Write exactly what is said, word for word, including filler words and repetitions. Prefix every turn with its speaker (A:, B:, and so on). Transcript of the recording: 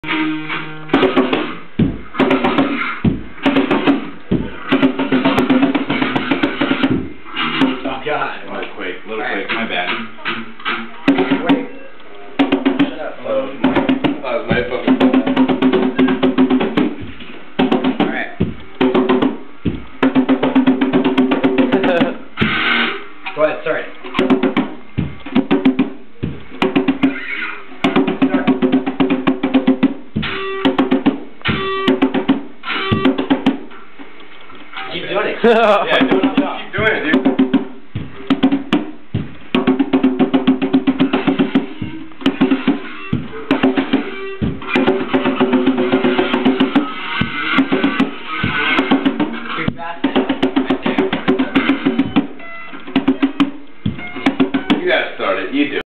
A: Oh God.
B: A little quick, a little quick, my bad.
A: Wait. Shut up.
B: Oh, that was my phone.
A: Alright. Go ahead, start. Keep doing it.
B: Yeah, do it.